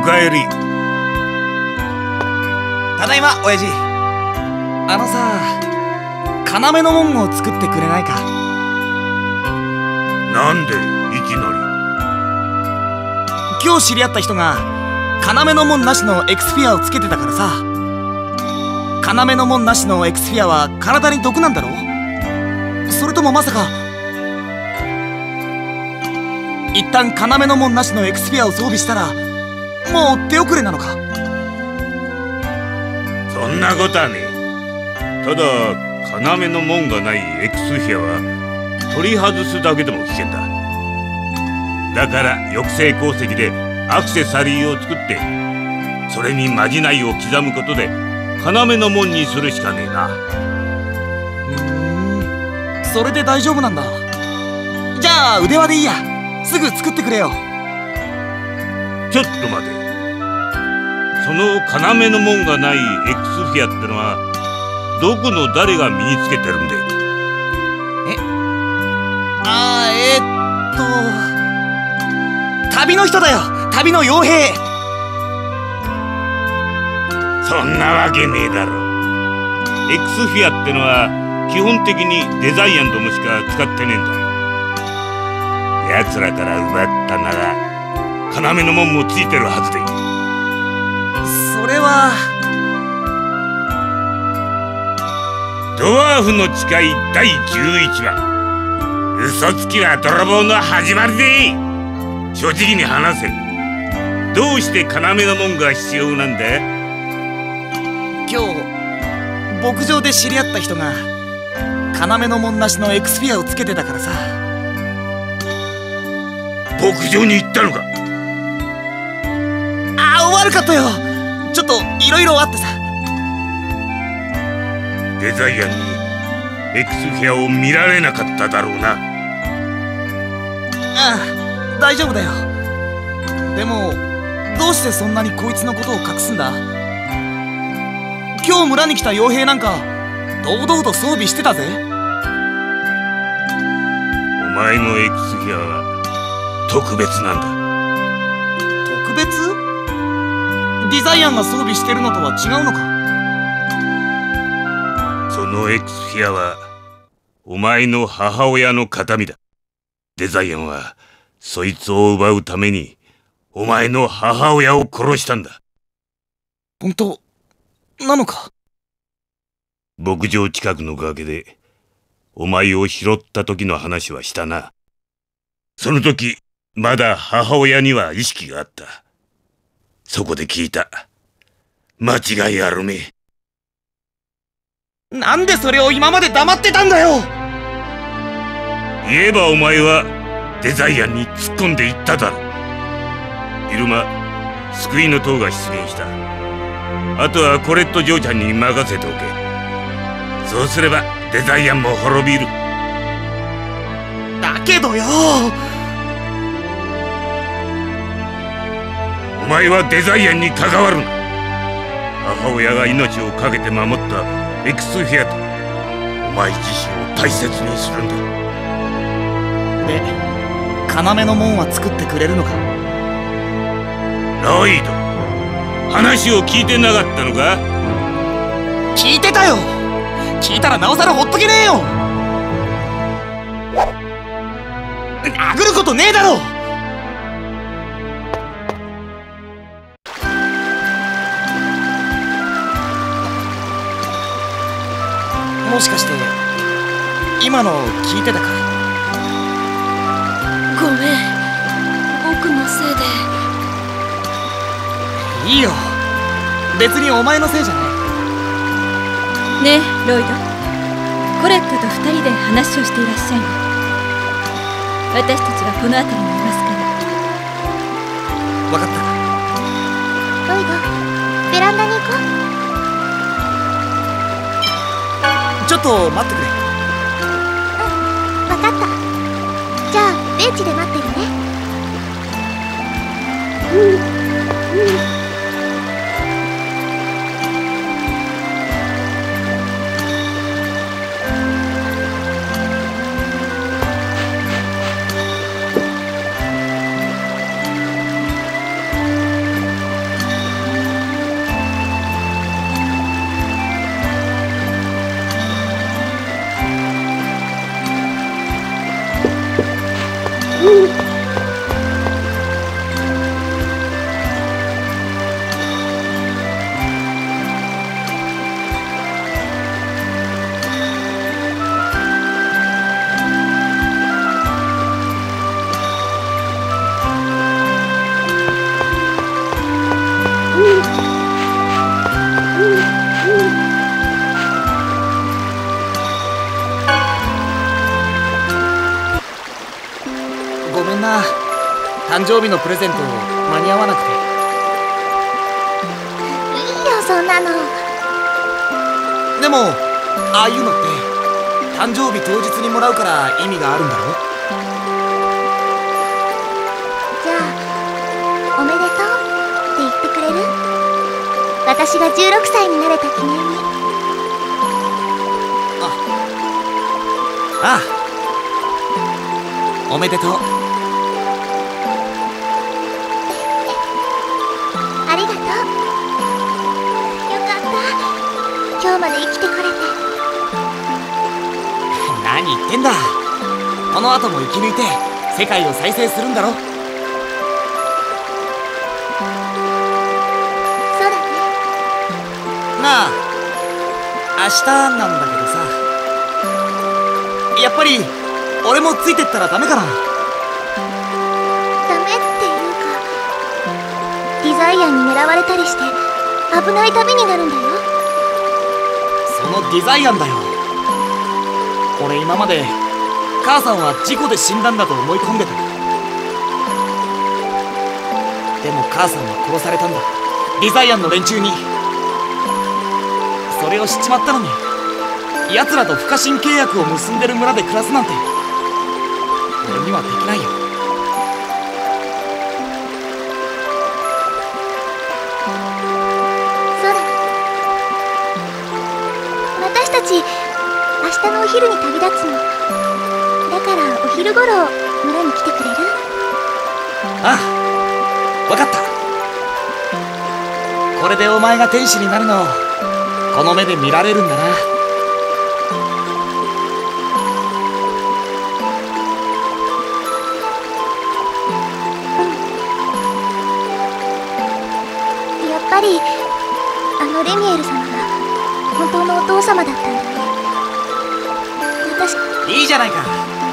かえり。 ただいま、親父。要の門を作ってくれないか。 なんでいきなり。 今日知り合った人が要の門なしのエクスフィアをつけてたからさ。要の門なしのエクスフィアは体に毒なんだろ？それともまさか一旦要の門なしのエクスフィアを装備したらもう手遅れなのか？ そんなことはねえ。ただ要の門がないエクスフィアは取り外すだけでも危険だ。だから抑制鉱石でアクセサリーを作ってそれにまじないを刻むことで要の門にするしかねえな。 それで大丈夫なんだ。じゃあ腕輪でいいや。すぐ作ってくれよ。 ちょっと待て。その要の門がないエクスフィアってのはどこの誰が身につけてるんで？ 旅の人だよ。旅の傭兵。 そんなわけねえだろ。エクスフィアってのは基本的にデザイアンどもしか使ってねえんだ。奴らから奪ったなら要の門もついてるはずで。 それはドワーフの誓い第11話。嘘つきは泥棒の始まりで。正直に話せ。どうして要の門が必要なんだ？ 今日牧場で知り合った人が要の門なしのエクスフィアをつけてたからさ。 牧場に行ったのか？ 悪かったよ。ちょっといろいろあってさ。 デザイアンにエクスフィアを見られなかっただろうな。 大丈夫だよ。でもどうしてそんなにこいつのことを隠すんだ？今日村に来た傭兵なんか堂々と装備してたぜ。 お前のエクスフィアは特別なんだ。 特別？デザイアンが装備してるのとは違うのか？ そのエクスフィアはお前の母親の形見だ。デザイアンはそいつを奪うためにお前の母親を殺したんだ。 本当なのか？ 牧場近くの崖でお前を拾った時の話はしたな。その時まだ母親には意識があった。そこで聞いた。間違いあるめえ。 なんでそれを今まで黙ってたんだよ。 言えばお前はデザイアンに突っ込んでいっただろ。昼間救いの塔が出現した。あとはコレット嬢ちゃんに任せておけ。そうすればデザイアンも滅びる。 だけどよ。 お前はデザイアンに関わるな。母親が命を懸けて守ったエクスフィアとお前自身を大切にするんだ。 で要の門は作ってくれるのか？ ロイド、話を聞いてなかったのか？ 聞いてたよ。聞いたらなおさらほっとけねえよ。殴ることねえだろ。もしかして今の聞いてたか？ ごめん、僕のせいで。 いいよ。別にお前のせいじゃない。 ねえロイド、コレットと2人で話をしていらっしゃいな。私たちはこの辺りにいますから。 分かった。 ロイド、ベランダに行こう。 ちょっと待ってくれ。 分かった。じゃあベンチで待ってるね。 誕生日のプレゼント間に合わなくて。 いいよそんなの。 でもああいうのって誕生日当日にもらうから意味があるんだろ。 じゃあおめでとうって言ってくれる？私が16歳になれた記念に。 ああ、おめでとう。 ありがとう。よかった、今日まで生きてこれて。 何言ってんだ。この後も生き抜いて世界を再生するんだろ。 そうだね。 なあ、明日なんだけどさ、やっぱり俺もついてったらダメかな。 ダメっていうか、ディザイアンに狙われたりして危ない旅になるんだよ。 そのディザイアンだよ。俺今まで母さんは事故で死んだんだと思い込んでた。でも母さんは殺されたんだ、ディザイアンの連中に。それを知っちまったのに奴らと不可侵契約を結んでる村で暮らすなんて俺にはできないよ。 そうだ。私たち明日のお昼に旅立つの。だからお昼頃村に来てくれる？ ああ、わかった。これでお前が天使になるのをこの目で見られるんだな。 やっぱりあのレミエル様が本当のお父様だったんだね。私、 いいじゃないか。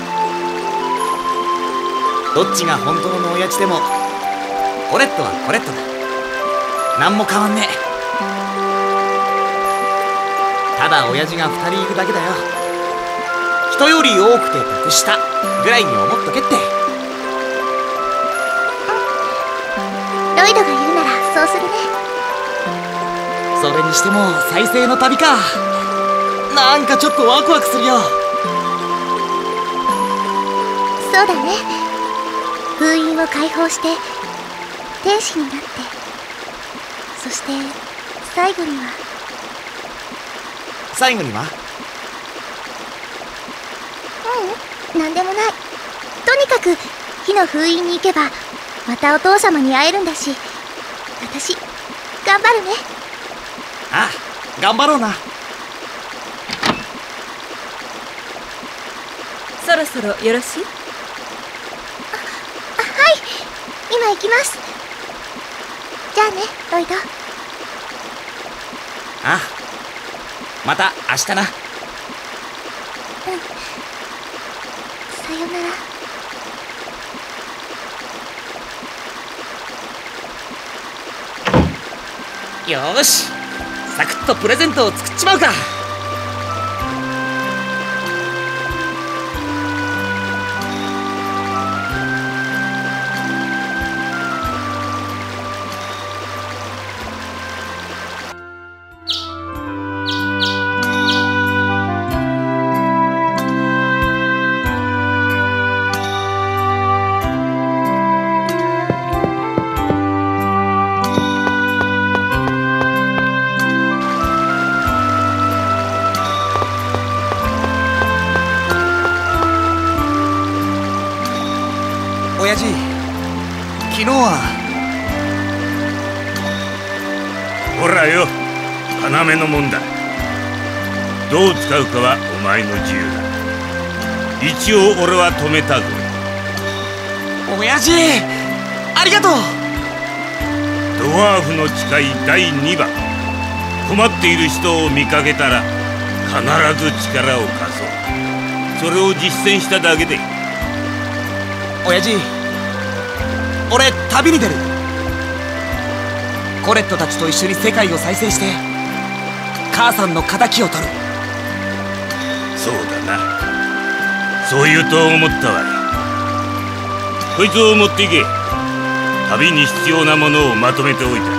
どっちが本当の親父でもコレットはコレットだ。何も変わんねえ。ただ親父が2人いるだけだよ。人より多くて得したぐらいに思っとけって。 ロイドが言うならそうするね。 それにしても再生の旅か。なんかちょっとワクワクするよ。 そうだね。封印を解放して天使になって、そして最後には。 最後には？ なんでもない。とにかく火の封印に行けばまたお父様に会えるんだし、私頑張るね。 ああ、頑張ろうな。 そろそろよろしい？ はい、今行きます。じゃあね、ロイド。 ああ、また明日な。 さよなら。 よーし、サクッとプレゼントを作っちまうか。親父、昨日は。 ほらよ、要のもんだ。どう使うかはお前の自由だ。一応俺は止めたぞ。 親父、ありがとう。 ドワーフの誓い第2番。困っている人を見かけたら必ず力を貸そう。それを実践しただけで。 親父、俺旅に出る。コレットたちと一緒に世界を再生して母さんの敵を取る。 そうだな、そう言うと思ったわい。こいつを持っていけ。 旅に必要なものをまとめておいた。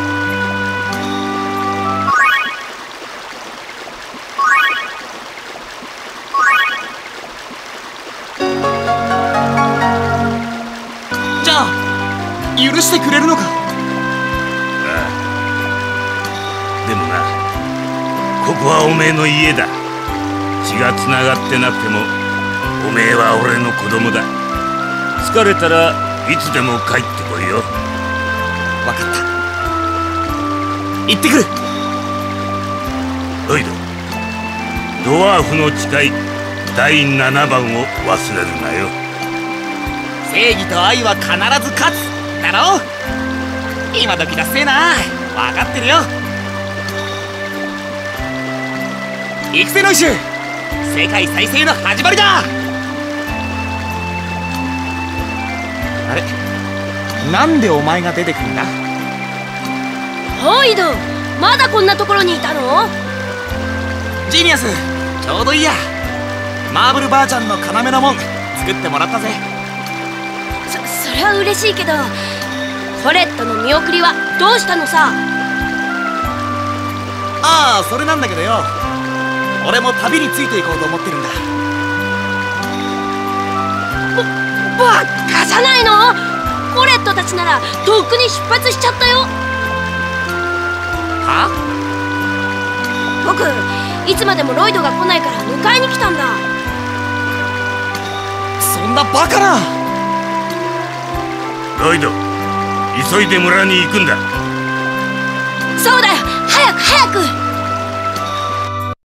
じゃあ許してくれるのか？ ああ、でもな、ここはおめえの家だ。血がつながってなくてもおめえは俺の子供だ。疲れたらいつでも帰ってこいよ。 分かった。行ってくる。 ロイド、ドワーフの誓い第7番を忘れるなよ。 正義と愛は必ず勝つだろう。今時だせえな。分かってるよ。行くぜノイシュ、世界再生の始まりだ。あれ、なんでお前が出てくるんだ？ ロイド、まだこんなところにいたの？ ジーニアス、ちょうどいいや。マーブルばあちゃんの要の門作ってもらったぜ。 それは嬉しいけど、コレットの見送りはどうしたのさ？ ああ、それなんだけどよ、俺も旅についていこうと思ってるんだ。 バカじゃないの？コレットたちならとっくに出発しちゃったよ。 は？ 僕、いつまでもロイドが来ないから迎えに来たんだ。 そんなバカな。 ロイド、急いで村に行くんだ。